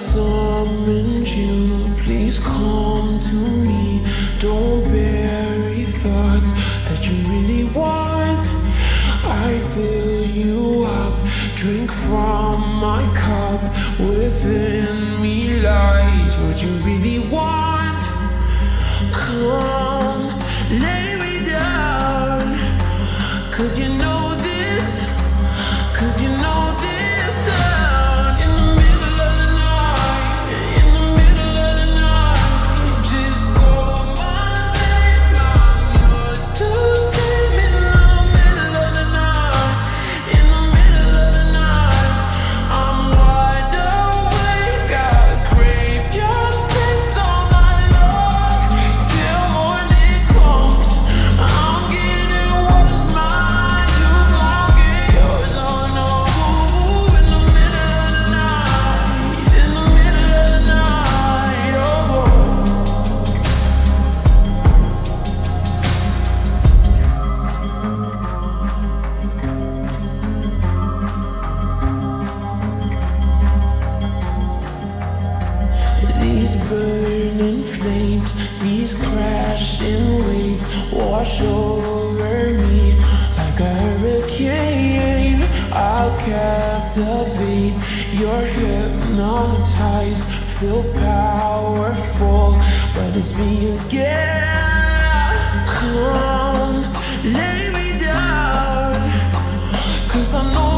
summoned you, please come to me. Don't bury thoughts that you really want. I fill you up, drink from my cup. Within me lies what you really want. Come, lay me down, 'cause you know this, 'cause you know this. In the middle of the night, in the middle of the night, just call my name, I'm yours to take me. In the middle of the night, in the middle of the night, I'm wide awake, I crave your taste all night long, till morning comes. I'm getting what is mine, you gon' get yours, oh no. In the middle of the night, in the middle of the night, oh. These burning flames, these crashing waves wash over me like a hurricane. I'll captivate, you're hypnotized, feel powerful, but it's me again. Come, lay me down, 'cause I know